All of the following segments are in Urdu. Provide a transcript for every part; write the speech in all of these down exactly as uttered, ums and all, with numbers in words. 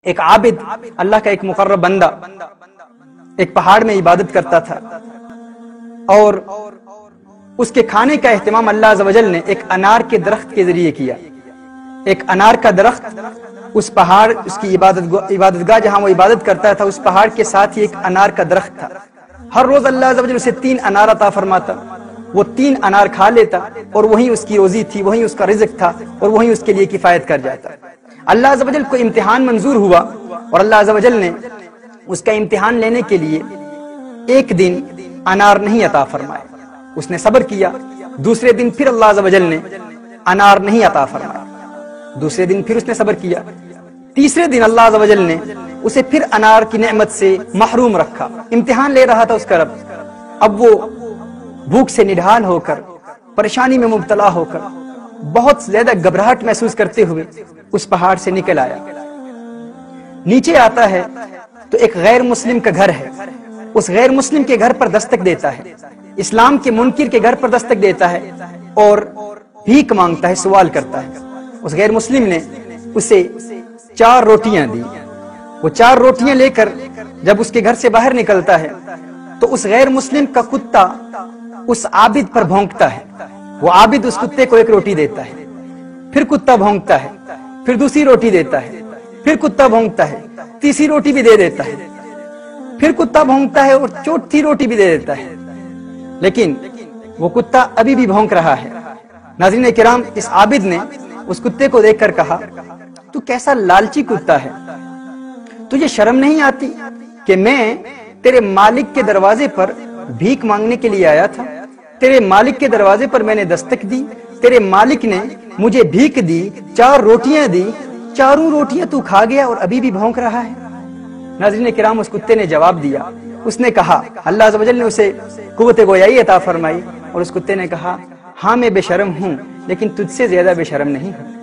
ایک عابد اللہ کا ایک مقرب بندہ ایک پہاڑ میں عبادت کرتا تھا اور اس کے کھانے کا اہتمام اللہ عز و جل نے ایک انار کے درخت کے ذریعے کیا۔ ایک انار کا درخت اس پہاڑ اس کی عبادت عبادتگاہ جہاں وہ عبادت کرتا تھا اس پہاڑ کے ساتھ ہی ایک انار کا درخت تھا۔ ہر روز اللہ عز و جل اسے تین انار عطا فرماتا، وہ تین انار کھا لیتا اور وہی اس کی روزی تھی، وہی اس کا رزق تھا اور وہی اس کے لیے کفایت کر جاتا۔ اللہ عز و جل کو امتحان منظور ہوا اور اللہ عز و جل نے اس کا امتحان لینے کے لیے ایک دن انار نہیں عطا فرمائے۔ اس نے صبر کیا، دوسرے دن پھر اللہ عز و جل نے انار نہیں عطا فرمایا، دوسرے دن پھر اس نے صبر کیا، تیسرے دن اللہ عز و جل نے اسے پھر انار کی نعمت سے محروم رکھا۔ امتحان لے رہا تھا اس کا رب۔ اب وہ بھوک سے نڈھال ہو کر، پریشانی میں مبتلا ہو کر، بہت زیادہ گھبراہٹ محسوس کرتے ہوئے اس پہاڑ سے نکل آیا۔ نیچے آتا ہے تو ایک غیر مسلم کا گھر ہے، اس غیر مسلم کے گھر پر دستک دیتا ہے، اسلام کے منکر کے گھر پر دستک دیتا ہے اور بھیک مانگتا ہے، سوال کرتا ہے۔ اس غیر مسلم نے اسے چار روٹیاں دی۔ وہ چار روٹیاں لے کر جب اس کے گھر سے باہر نکلتا ہے تو اس غیر مسلم کا کتا اس عابد پر بھونکتا ہے۔ وہ عابد اس کتے کو ایک روٹی دیتا ہے، پھر کتا بھونکتا ہے، پھر دوسری روٹی دیتا ہے، پھر کتا بھونکتا ہے، تیسری روٹی بھی دے دیتا ہے، پھر کتا بھونکتا ہے اور چوتھی روٹی بھی دے دیتا ہے، لیکن وہ کتا ابھی بھی بھونک رہا ہے۔ ناظرین کرام، اس عابد نے اس کتے کو دیکھ کر کہا، تو کیسا لالچی کتا ہے، تجھے شرم نہیں آتی کہ میں تیرے مالک کے دروازے پر بھیک مانگنے کے لیے آیا تھا، تیرے مالک کے دروازے پر میں نے دستک دی، تیرے مالک نے مجھے بھیک دی، چار روٹیاں دی، چاروں روٹیاں تو کھا گیا اور ابھی بھی بھونک رہا ہے۔ ناظرین کرام، اس کتے نے جواب دیا، اس نے کہا، اللہ عز و جل نے اسے قوت گویائی عطا فرمائی اور اس کتے نے کہا، ہاں میں بے شرم ہوں لیکن تجھ سے زیادہ بے شرم نہیں ہوں،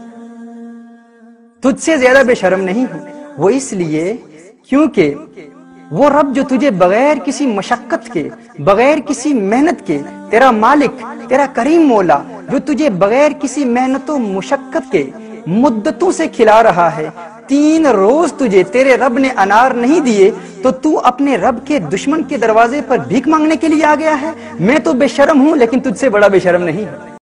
تجھ سے زیادہ بے شرم نہیں ہوں۔ وہ اس لیے کیونکہ وہ رب جو تجھے بغیر کسی مشقت کے، بغیر کسی محنت کے، تیرا مالک، تیرا کریم مولا جو تجھے بغیر کسی محنت و مشقت کے مدتوں سے کھلا رہا ہے، تین روز تجھے تیرے رب نے انار نہیں دیے تو تو اپنے رب کے دشمن کے دروازے پر بھیک مانگنے کے لیے آ گیا ہے۔ میں تو بے شرم ہوں لیکن تجھ سے بڑا بے شرم نہیں ہوں۔